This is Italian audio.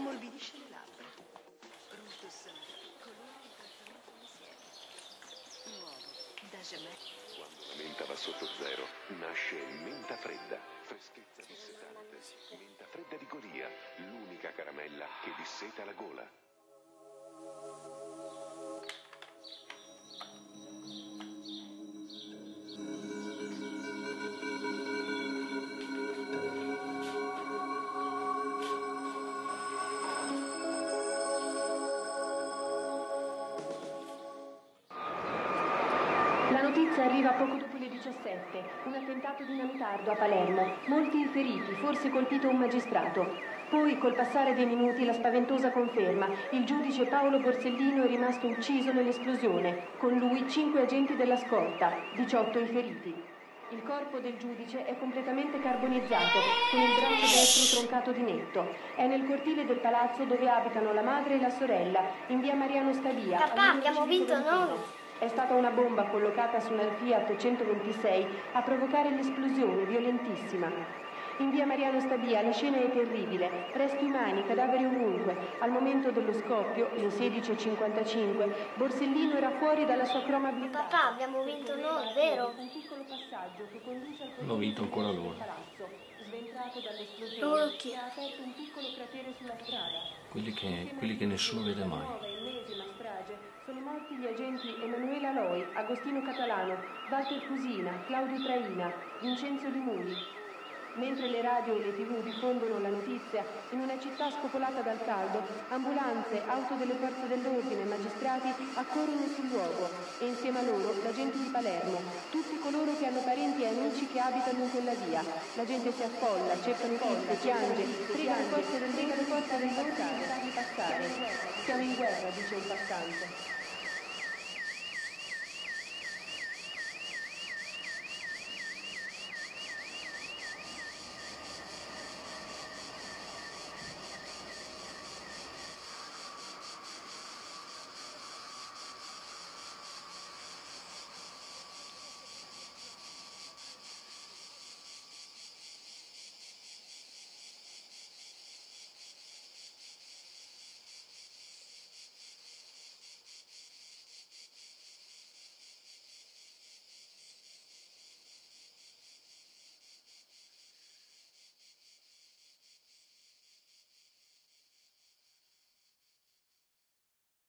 ammorbidisce le labbra. Rufus, colore di trattamento insieme. Nuovo, da Jamais. Quando la menta va sotto zero, nasce Menta Fredda. Freschezza dissetante. Menta Fredda di Golia, l'unica caramella che disseta la gola. La notizia arriva poco dopo le 17. Un attentato dinamitardo a Palermo. Molti feriti, forse colpito un magistrato. Poi, col passare dei minuti, la spaventosa conferma. Il giudice Paolo Borsellino è rimasto ucciso nell'esplosione. Con lui 5 agenti della scorta, 18 i feriti. Il corpo del giudice è completamente carbonizzato, con il braccio destro troncato di netto. È nel cortile del palazzo dove abitano la madre e la sorella, in via Mariano Stabia. Papà, abbiamo vinto noi! È stata una bomba collocata su una Fiat 126 a provocare l'esplosione violentissima. In via Mariano Stabia la scena è terribile, resti umani, cadaveri ovunque. Al momento dello scoppio, le 16:55, Borsellino era fuori dalla sua croma blindata. Papà, abbiamo vinto noi, vero? Un piccolo passaggio che conduce al Hanno vinto ancora loro. palazzo. Sventrato dall'esplosione, Loro chi? ha aperto un piccolo cratere sulla strada. Quelli che nessuno vede mai. Nuova ennesima strage. Sono morti gli agenti Emanuele Aloi, Agostino Catalano, Walter Cusina, Claudio Traina, Vincenzo Limuni. Mentre le radio e le tv diffondono la notizia, in una città spopolata dal caldo, ambulanze, auto delle forze dell'ordine e magistrati accorrono sul luogo e insieme a loro la gente di Palermo, tutti coloro che hanno parenti e amici che abitano in quella via. La gente si affolla, cerca notizie, piange, prega le forze dell'ordine di farli passare. Siamo in guerra, dice un passante.